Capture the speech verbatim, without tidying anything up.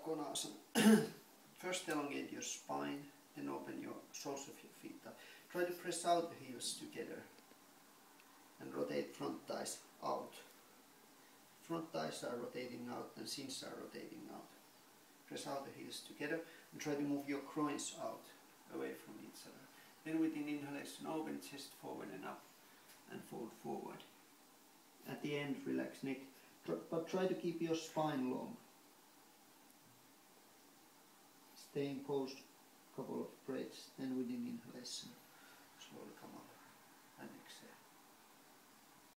Konasana. First elongate your spine, then open your soles of your feet up. Try to press out the heels together and rotate front thighs out. Front thighs are rotating out and shins are rotating out. Press out the heels together and try to move your groins out, away from each other. Then with an inhalation, open chest forward and up and fold forward. At the end, relax neck, but try to keep your spine long. Stay in pose a couple of breaths, then with an inhalation, slowly come up and exhale.